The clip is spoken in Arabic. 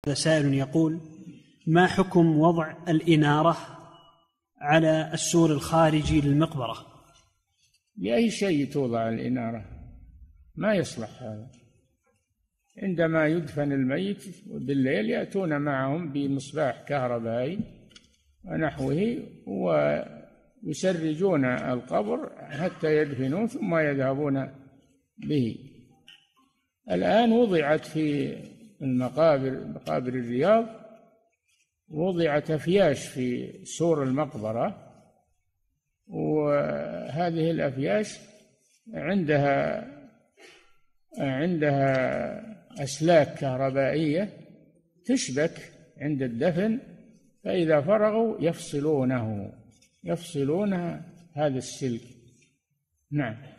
هذا سائل يقول: ما حكم وضع الإنارة على السور الخارجي للمقبرة؟ بأي شيء توضع الإنارة؟ ما يصلح هذا. عندما يدفن الميت بالليل يأتون معهم بمصباح كهربائي ونحوه ويسرجون القبر حتى يدفنوه ثم يذهبون به. الآن وضعت في مقابر الرياض وضعت أفياش في سور المقبرة، وهذه الأفياش عندها أسلاك كهربائية تشبك عند الدفن، فإذا فرغوا يفصلون هذا السلك. نعم.